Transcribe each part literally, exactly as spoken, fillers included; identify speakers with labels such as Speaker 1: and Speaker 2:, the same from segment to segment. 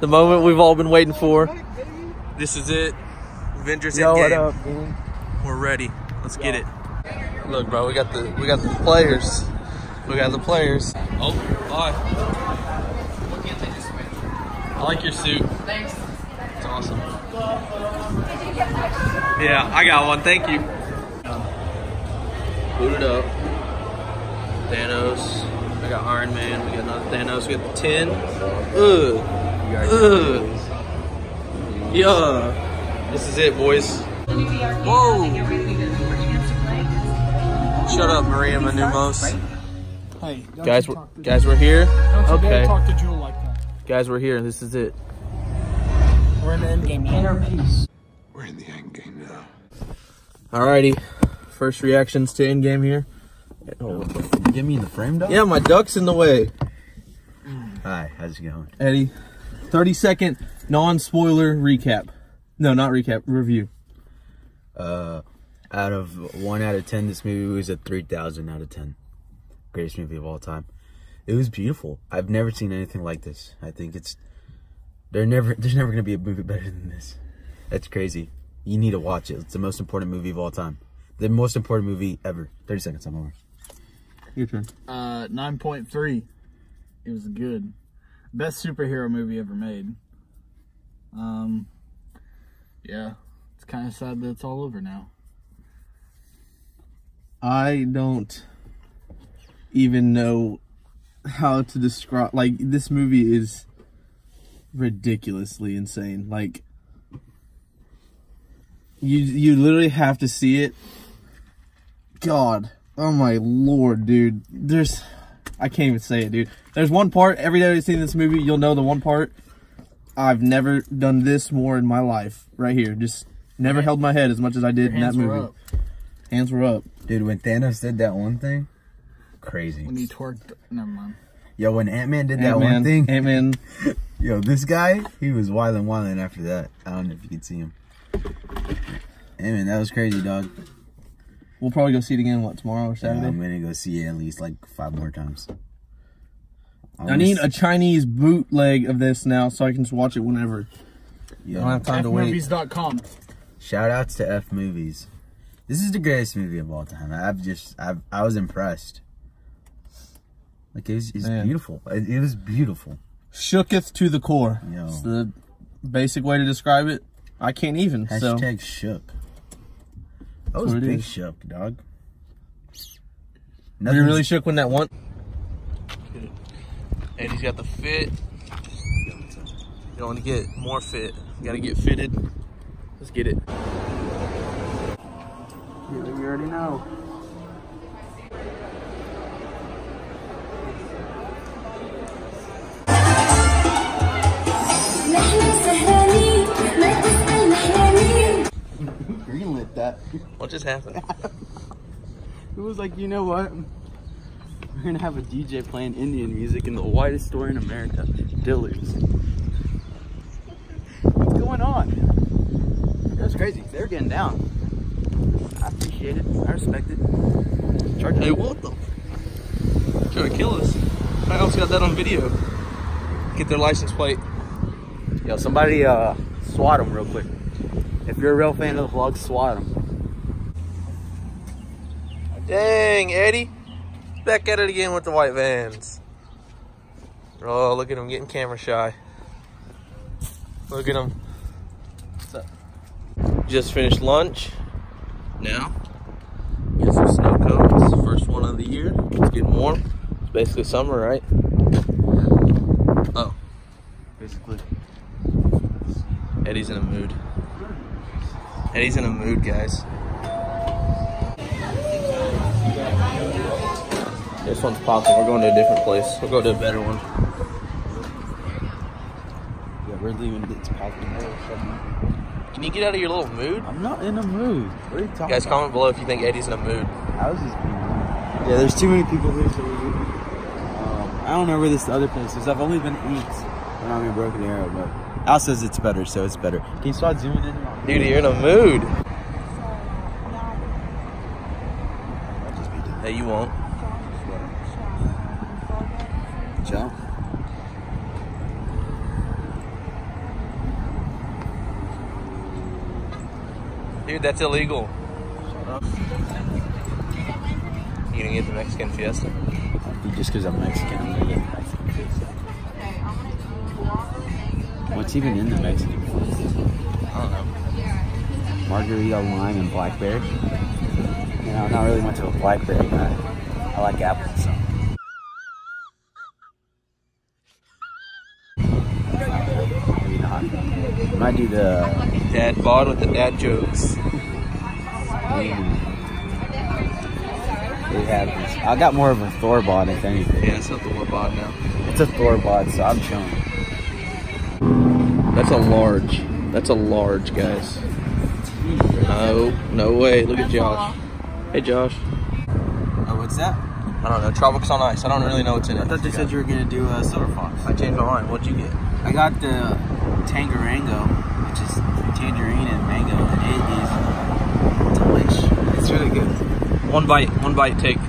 Speaker 1: The moment we've all been waiting for. This is it. Avengers
Speaker 2: Yo,
Speaker 1: Endgame.
Speaker 2: what up, man?
Speaker 1: We're ready. Let's get it. Look, bro, we got the we got the players. We got the players. Oh, bye. I like your suit. Thanks. It's awesome. Yeah, I got one. Thank you. Boot it up. Thanos. I got Iron Man. We got another Thanos. We got the tin. Ugh. Ugh. Yeah. This is it, boys. Whoa. Shut up, Maria Menounos.
Speaker 3: Hey,
Speaker 1: guys, we're, guys, we're here.
Speaker 3: Don't
Speaker 1: okay.
Speaker 3: talk to Jewel like that.
Speaker 1: Guys, we're here. This is it.
Speaker 3: We're in the end game. Inner peace.
Speaker 4: We're in the end game now.
Speaker 1: Alrighty. First reactions to Endgame here. Oh,
Speaker 2: Get me in the frame, dog?
Speaker 1: yeah, my duck's in the way.
Speaker 2: Hi, how's it going?
Speaker 1: Eddie, thirty second non-spoiler recap. No, not recap, review.
Speaker 2: Uh, out of one out of ten, this movie was a three thousand out of ten. Greatest movie of all time. It was beautiful. I've never seen anything like this. I think it's there never there's never gonna be a movie better than this. That's crazy. You need to watch it. It's the most important movie of all time. The most important movie ever. thirty seconds, I'm over.
Speaker 1: Your turn.
Speaker 3: Uh, nine point three. It was good. Best superhero movie ever made. Um, yeah. It's kind of sad that it's all over now.
Speaker 1: I don't even know how to describe, like, this movie is ridiculously insane. Like, you you literally have to see it. God, oh my lord, dude. There's, I can't even say it, dude. There's one part, every time you've seen this movie, you'll know the one part. I've never done this more in my life, right here. Just never held my head as much as I did in that movie.
Speaker 3: Up.
Speaker 1: Hands were up.
Speaker 2: Dude, when Thanos did that one thing, crazy.
Speaker 3: When he twerked, never mind.
Speaker 2: Yo, when Ant-Man did that
Speaker 1: Ant-Man,
Speaker 2: one thing.
Speaker 1: Ant-Man.
Speaker 2: Yo, this guy, he was wildin' wildin' after that. I don't know if you can see him. Ant-Man, that was crazy, dog.
Speaker 1: We'll probably go see it again, what, tomorrow or Saturday?
Speaker 2: Yeah, I'm gonna go see it at least like five more times.
Speaker 1: I need a Chinese bootleg of this now so I can just watch it whenever.
Speaker 2: Yo,
Speaker 1: I don't have time to wait.
Speaker 3: F movies dot com.
Speaker 2: Shout outs to F Movies. This is the greatest movie of all time. I've just, I've, I was impressed. Like, it was, it's
Speaker 1: Man.
Speaker 2: beautiful. It, it was beautiful.
Speaker 1: Shooketh to the core.
Speaker 2: Yo.
Speaker 1: It's the basic way to describe it. I can't even, so.
Speaker 2: Hashtag shook. I was
Speaker 1: what it
Speaker 2: big
Speaker 1: is.
Speaker 2: shook, dog.
Speaker 1: Were you really shook when that one? Eddie's got the fit. You don't want to get more fit. You gotta get fitted. Let's get it.
Speaker 3: You already know.
Speaker 2: greenlit that?
Speaker 1: What just happened?
Speaker 5: It was like, you know what? We're gonna have a D J playing Indian music in the whitest store in America, Dillard's. What's going on? It was crazy. They were getting down. I appreciate it. I respect it.
Speaker 1: Charge hey, what the? Trying to kill us. I almost got that on video. Get their license plate.
Speaker 5: Yo, somebody uh, swat them real quick. If you're a real fan of the vlog, swat them.
Speaker 1: Dang, Eddie. Back at it again with the white vans. Oh, look at him getting camera shy. Look at him. What's up? Just finished lunch. Now, get some snow coats. First one of the year. It's getting warm. It's basically summer, right? Oh.
Speaker 5: Basically.
Speaker 1: Eddie's in a mood. Eddie's in a mood, guys. This one's popping. We're going to a different place. We'll go to a better one.
Speaker 5: Yeah, we're leaving. It's popping.
Speaker 1: Can you get out of your little mood?
Speaker 5: I'm not in a mood. What are you talking
Speaker 1: Guys,
Speaker 5: about?
Speaker 1: comment below if you think Eddie's in a mood.
Speaker 5: I was just being rude. Yeah, there's too many people here, so we're um, I don't know where this other place is. I've only been to Eats when I'm in Broken Arrow, but Al says it's better, so it's better. Can you start zooming in?
Speaker 1: Dude, you're in a mood. Hey, you won't.
Speaker 5: Joe?
Speaker 1: Dude, that's illegal. You gonna get the Mexican Fiesta?
Speaker 2: Just because I'm Mexican, I'm gonna get the Mexican Fiesta. What's even in the Mexican Fiesta?
Speaker 1: I don't know.
Speaker 2: Margarita, lime, and blackberry. You know, I'm not really much of a blackberry guy. I like apples, so. Maybe not. Might do the
Speaker 1: Dad bod with the dad jokes.
Speaker 2: mm, they have this. I got more of a Thor bod, if anything.
Speaker 1: Yeah, it's not the Thor bod now.
Speaker 2: It's a Thor bod, so I'm chilling.
Speaker 1: That's a large. That's a large, guys. No, no way. Look at Josh. Hey, Josh.
Speaker 2: Oh, what's that?
Speaker 1: I don't know. Tropics on Ice. I don't really know what's in it.
Speaker 2: I thought they said you were gonna do a Silver Fox.
Speaker 1: I changed my mind. What'd you get?
Speaker 2: I got the Tangerango, which is tangerine and mango, and it is delish. It's really good.
Speaker 1: One bite. One bite. Take.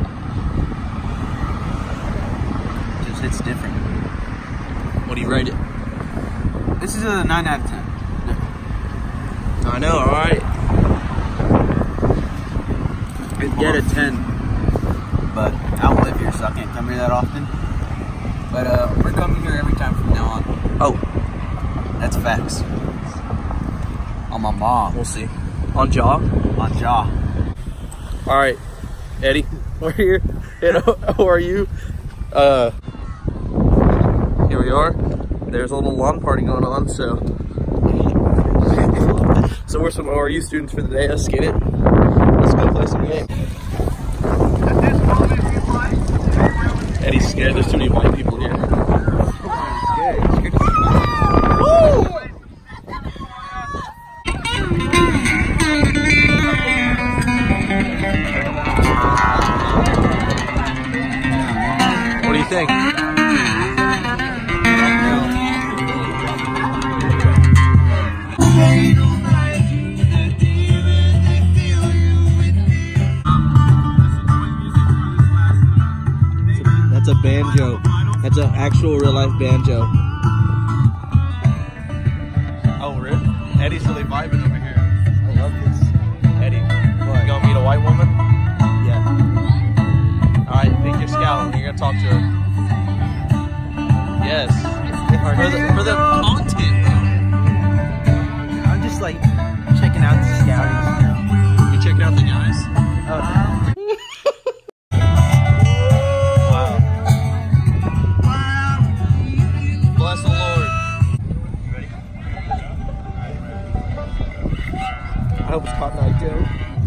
Speaker 2: Just it's different.
Speaker 1: What do you rate it?
Speaker 2: This is a nine out of ten.
Speaker 1: I know. All right.
Speaker 2: I'd get a ten, but I don't live here, so I can't come here that often. But uh, we're coming here every time from now on.
Speaker 1: Oh,
Speaker 2: That's facts. On my mom.
Speaker 1: we'll see. On Jaw.
Speaker 2: On jaw.
Speaker 1: All right, Eddie. We're here. And how are you? Uh, here we are. There's a little lawn party going on, so so we're some O R U students for the day. Let's get it. Let's go play some games. Eddie's scared. There's too many white people here. Woo! What do you think? That's a banjo. That's an actual real life banjo. Oh, really? Eddie's really vibing over here.
Speaker 2: I love this.
Speaker 1: Eddie, what? You gonna meet a white woman?
Speaker 2: Yeah.
Speaker 1: All right, pick your scout. You're gonna talk to her. Yes. For the, for the content, bro.
Speaker 2: I'm just like checking out the scouties.
Speaker 1: You checking out the guys?
Speaker 2: Oh,
Speaker 1: Bless the Lord. I hope it's Cotton Eye Joe.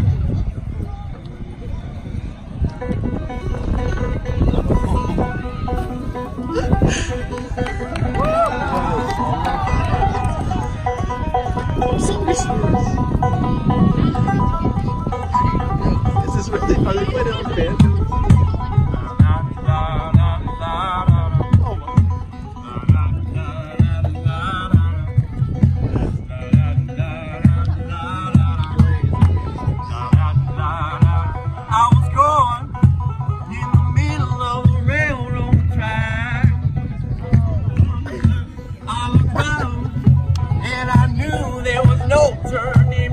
Speaker 1: Is this really? Are they playing it on banjo? Turning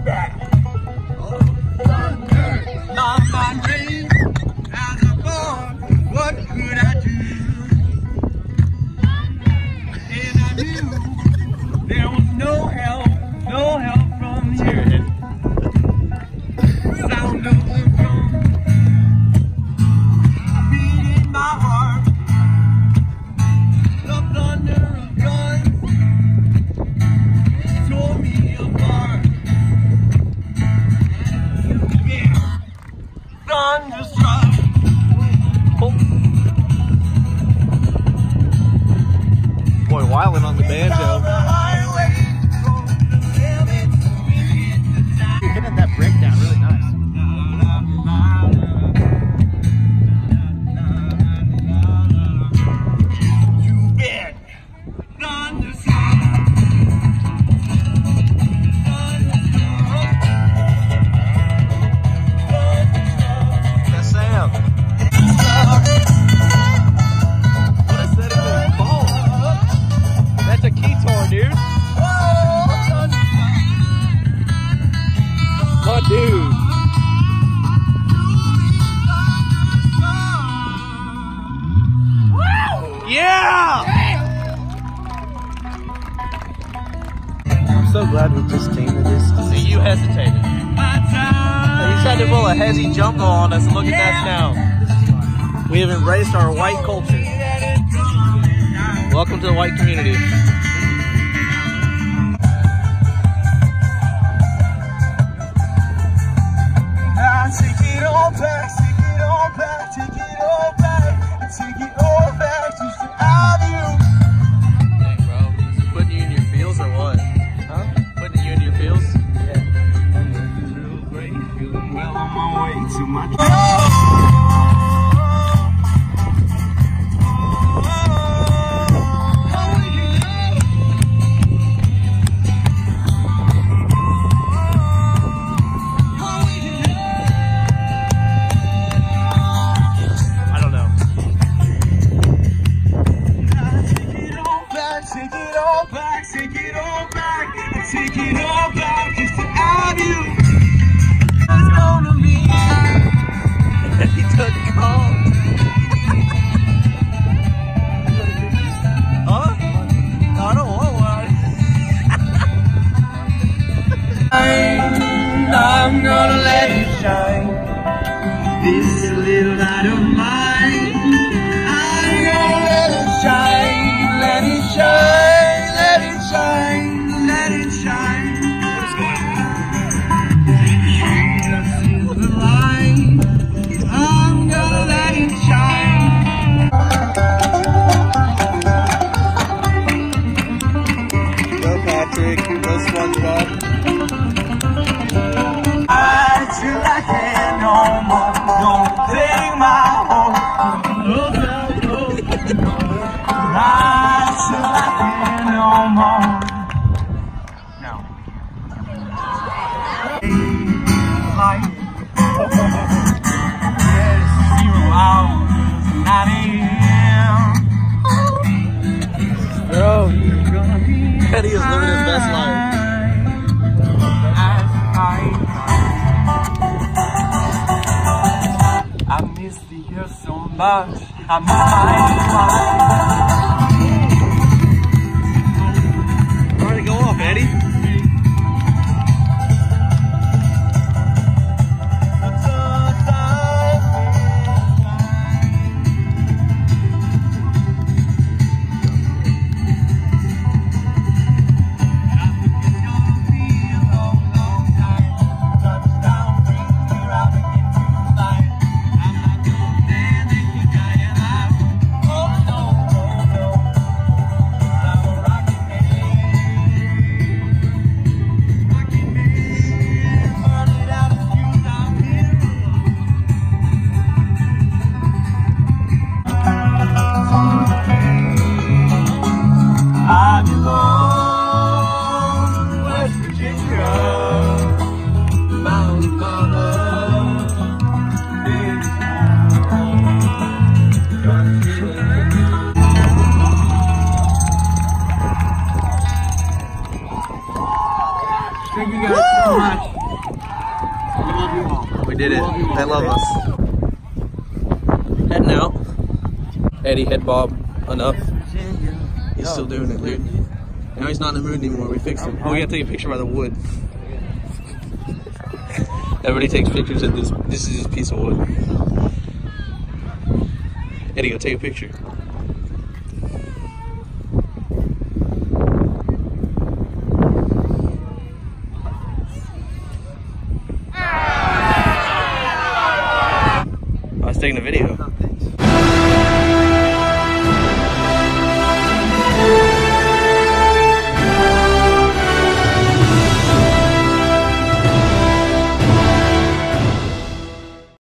Speaker 1: Oh, dude. Yeah!
Speaker 5: I'm so glad we just came to this.
Speaker 1: So you hesitated. You tried to pull a hezzy jungle on us, and look at us now. We have embraced our white culture. Welcome to the white community.
Speaker 6: Now take it all back, take it all back, take it all back, take it all back, just to have you.
Speaker 1: Dang, bro. Is this putting you in your feels or what? Huh? Putting you in your feels?
Speaker 6: Yeah. Feeling great, feeling well on my way to my take it all back just to have you. It's gonna be.
Speaker 1: He took calm. Huh? No, I don't want one.
Speaker 6: I'm gonna let it shine. This little light of mine. I'm gonna let it shine. Let it shine. Let it shine. Let it shine. The light. I'm gonna let it shine.
Speaker 5: Go Patrick, go SpongeBob.
Speaker 6: I till I can no more. Don't take my home. I till I can no more. Light. Yes, zero hours, nine a m
Speaker 1: Bro, Eddie is living his best life.
Speaker 6: I miss the year so much. I miss my life.
Speaker 1: Alright, go off, Eddie.
Speaker 6: I belong to West Virginia, Mountain Mama, big Thank you guys so much. We love you all.
Speaker 1: We did it. They love us. Heading out. Eddie, head bob. Enough. He's still doing it, dude. Now he's not in the mood anymore. We fixed him. Oh, we gotta take a picture by the wood. Everybody takes pictures of this. This is his piece of wood. Eddie, go take a picture. I was taking a video.